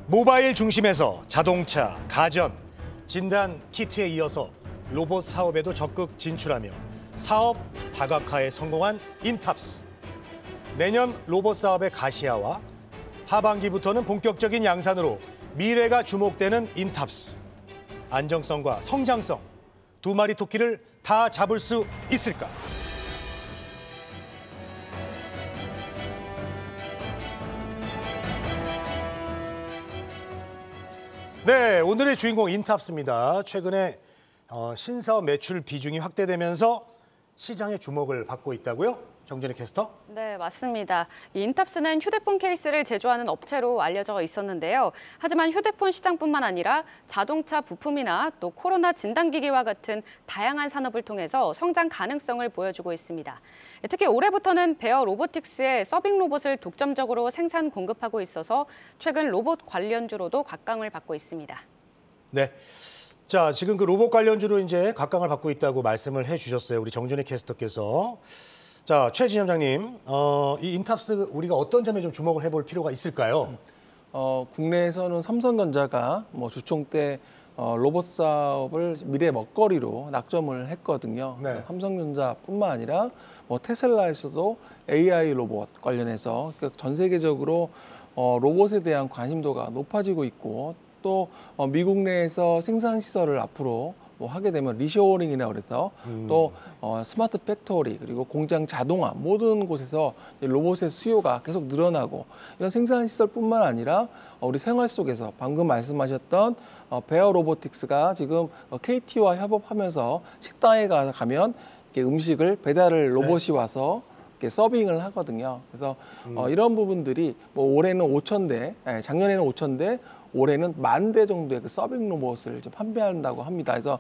모바일 중심에서 자동차, 가전, 진단 키트에 이어서 로봇 사업에도 적극 진출하며 사업 다각화에 성공한 인탑스. 내년 로봇 사업의 가시화와 하반기부터는 본격적인 양산으로 미래가 주목되는 인탑스. 안정성과 성장성, 두 마리 토끼를 다 잡을 수 있을까? 네, 오늘의 주인공 인탑스입니다. 최근에 신사업 매출 비중이 확대되면서 시장의 주목을 받고 있다고요? 정준희 캐스터? 네, 맞습니다. 이 인탑스는 휴대폰 케이스를 제조하는 업체로 알려져 있었는데요. 하지만 휴대폰 시장뿐만 아니라 자동차 부품이나 또 코로나 진단기기와 같은 다양한 산업을 통해서 성장 가능성을 보여주고 있습니다. 특히 올해부터는 베어 로보틱스의 서빙 로봇을 독점적으로 생산 공급하고 있어서 최근 로봇 관련주로도 각광을 받고 있습니다. 네. 자, 지금 그 로봇 관련주로 이제 각광을 받고 있다고 말씀을 해주셨어요. 우리 정준희 캐스터께서. 자, 최진영장님, 이 인탑스 우리가 어떤 점에 좀 주목을 해볼 필요가 있을까요? 국내에서는 삼성전자가 주총 때 로봇 사업을 미래 먹거리로 낙점을 했거든요. 네. 삼성전자뿐만 아니라 테슬라에서도 AI 로봇 관련해서 전 세계적으로 로봇에 대한 관심도가 높아지고 있고 또 미국 내에서 생산 시설을 앞으로 하게 되면 리쇼어링이라 그래서 또 스마트 팩토리 그리고 공장 자동화 모든 곳에서 로봇의 수요가 계속 늘어나고 이런 생산 시설뿐만 아니라 우리 생활 속에서 방금 말씀하셨던 베어 로보틱스가 지금 KT와 협업하면서 식당에 가면 음식을 배달을 로봇이 와서 서빙을 하거든요. 그래서 이런 부분들이 올해는 5,000대, 작년에는 5,000대, 올해는 10,000대 정도의 그 서빙 로봇을 좀 판매한다고 합니다. 그래서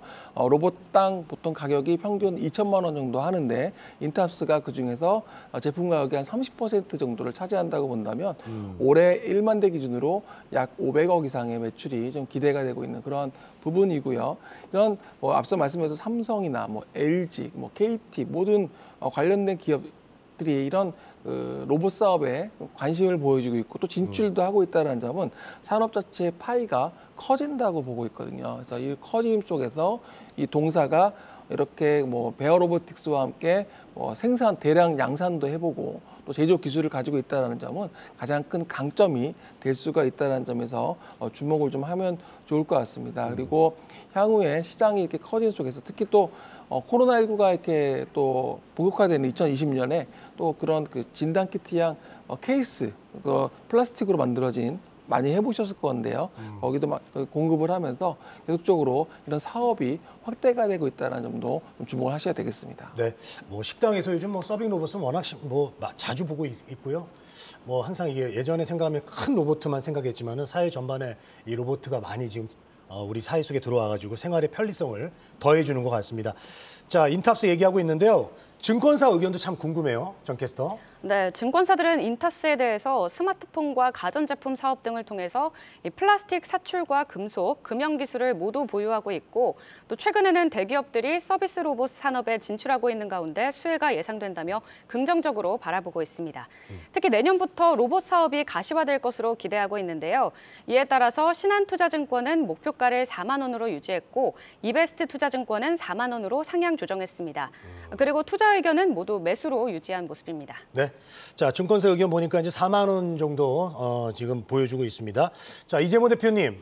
로봇당 보통 가격이 평균 2천만 원 정도 하는데 인탑스가 그중에서 제품 가격의 한 30% 정도를 차지한다고 본다면 올해 1만 대 기준으로 약 500억 이상의 매출이 좀 기대가 되고 있는 그런 부분이고요. 이런 앞서 말씀드린 삼성이나 LG, KT 모든 관련된 기업들이 이런 로봇 사업에 관심을 보여주고 있고 또 진출도 하고 있다는 점은 산업 자체의 파이가 커진다고 보고 있거든요. 그래서 이 커짐 속에서 이 동사가 이렇게 베어 로보틱스와 함께 생산 대량 양산도 해보고 또 제조 기술을 가지고 있다는 점은 가장 큰 강점이 될 수가 있다는 점에서 주목을 좀 하면 좋을 것 같습니다. 그리고 향후에 시장이 이렇게 커진 속에서 특히 또 코로나19가 이렇게 또 본격화되는 2020년에 또 그런 그 진단 키트형 케이스, 플라스틱으로 만들어진 많이 해보셨을 건데요. 거기도 막 공급을 하면서 계속적으로 이런 사업이 확대가 되고 있다는 점도 좀 주목을 하셔야 되겠습니다. 네, 식당에서 요즘 서빙 로봇은 워낙 자주 보고 있고요. 항상 이게 예전에 생각하면 큰 로봇만 생각했지만은 사회 전반에 이 로봇가 많이 지금 우리 사회 속에 들어와가지고 생활의 편리성을 더해주는 것 같습니다. 자, 인탑스 얘기하고 있는데요. 증권사 의견도 참 궁금해요, 정 캐스터. 네, 증권사들은 인탑스에 대해서 스마트폰과 가전제품 사업 등을 통해서 이 플라스틱 사출과 금속, 금형 기술을 모두 보유하고 있고 또 최근에는 대기업들이 서비스 로봇 산업에 진출하고 있는 가운데 수혜가 예상된다며 긍정적으로 바라보고 있습니다. 특히 내년부터 로봇 사업이 가시화될 것으로 기대하고 있는데요. 이에 따라서 신한투자증권은 목표가를 4만 원으로 유지했고 이베스트 투자증권은 4만 원으로 상향 조정했습니다. 그리고 투자 의견은 모두 매수로 유지한 모습입니다. 네. 자, 증권사 의견 보니까 이제 4만 원 정도 지금 보여주고 있습니다. 자, 이재모 대표님,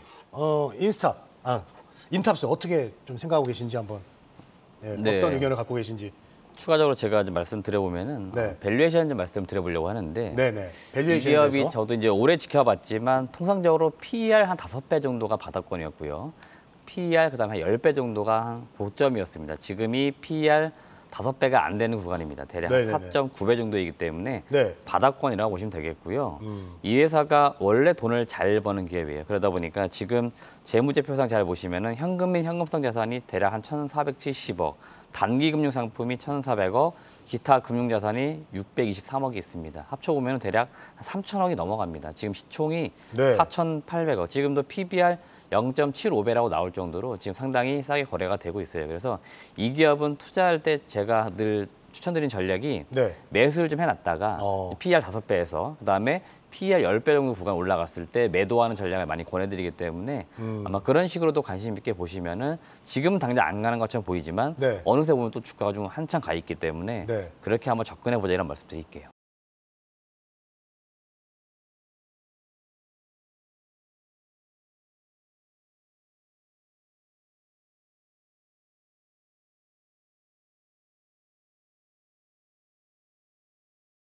인탑스 어떻게 좀 생각하고 계신지 한번 네. 어떤 의견을 갖고 계신지. 추가적으로 제가 좀 말씀드려보면은 네. 밸류에이션 좀 말씀드려보려고 하는데 네네. 이 밸류에이션에서 기업이 저도 이제 오래 지켜봤지만 통상적으로 PER 한 5배 정도가 바닥권이었고요. PER 그다음에 한 10배 정도가 한 고점이었습니다. 지금이 PER 5배가 안 되는 구간입니다. 대략 네네네. 4.9배 정도이기 때문에 네. 바닥권이라고 보시면 되겠고요. 이 회사가 원래 돈을 잘 버는 기업이에요. 그러다 보니까 지금 재무제표상 잘 보시면은 현금 및 현금성 자산이 대략 한 1,470억, 단기금융 상품이 1,400억, 기타 금융자산이 623억이 있습니다. 합쳐보면 대략 3,000억이 넘어갑니다. 지금 시총이 네. 4,800억, 지금도 PBR 0.75배라고 나올 정도로 지금 상당히 싸게 거래가 되고 있어요. 그래서 이 기업은 투자할 때 제가 늘 추천드린 전략이 네. 매수를 좀 해놨다가 PER 5배에서 그다음에 PER 10배 정도 구간 올라갔을 때 매도하는 전략을 많이 권해드리기 때문에 아마 그런 식으로도 관심 있게 보시면은 지금 당장 안 가는 것처럼 보이지만 네. 어느새 보면 또 주가가 좀 한참 가 있기 때문에 네. 그렇게 한번 접근해 보자 이런 말씀 드릴게요.